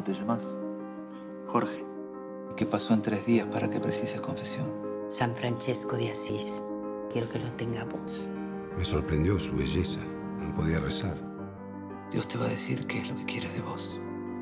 ¿Cómo te llamas? Jorge. ¿Y qué pasó en 3 días para que precises confesión? San Francesco de Asís. Quiero que lo tengamos. Me sorprendió su belleza. No podía rezar. Dios te va a decir qué es lo que quiere de vos.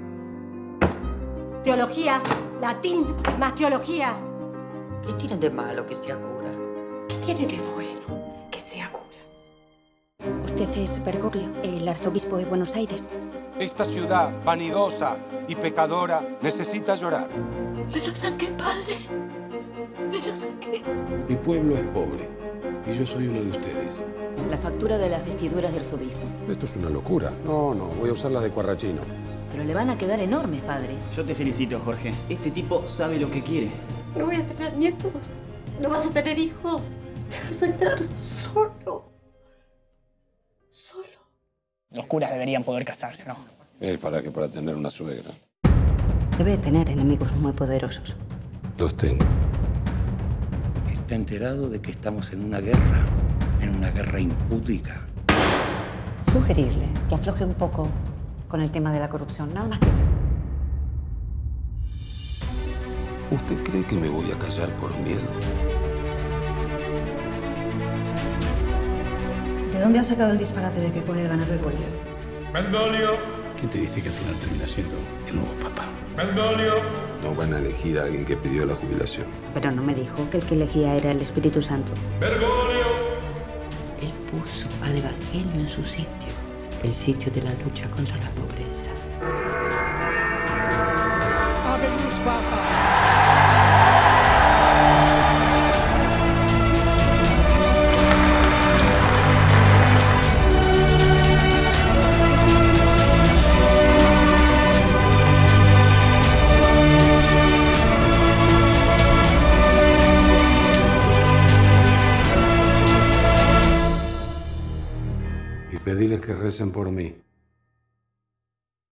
Teología, latín, más teología. ¿Qué tiene de malo que sea cura? ¿Qué tiene de bueno que sea cura? Usted es Bergoglio, el arzobispo de Buenos Aires. Esta ciudad vanidosa y pecadora necesita llorar. Me lo saqué, padre. Me lo saqué. Mi pueblo es pobre y yo soy uno de ustedes. La factura de las vestiduras del arzobispo. Esto es una locura. No, voy a usar las de Cuarrachino. Pero le van a quedar enormes, padre. Yo te felicito, Jorge. Este tipo sabe lo que quiere. No voy a tener nietos. No vas a tener hijos. Te vas a quedar solo. Solo. Los curas deberían poder casarse, ¿no? ¿Para qué? Para tener una suegra. Debe tener enemigos muy poderosos. Los tengo. ¿Está enterado de que estamos en una guerra impúdica? Sugerirle que afloje un poco con el tema de la corrupción, nada más que eso. ¿Usted cree que me voy a callar por miedo? ¿De dónde ha sacado el disparate de que puede ganar Bergoglio? Bergoglio. ¿Quién te dice que al final termina siendo el nuevo papa? Bergoglio. No van a elegir a alguien que pidió la jubilación. Pero no me dijo que el que elegía era el Espíritu Santo. Bergoglio. Él puso al evangelio en su sitio, el sitio de la lucha contra la pobreza. Habemus Papa. Y pedirles que recen por mí.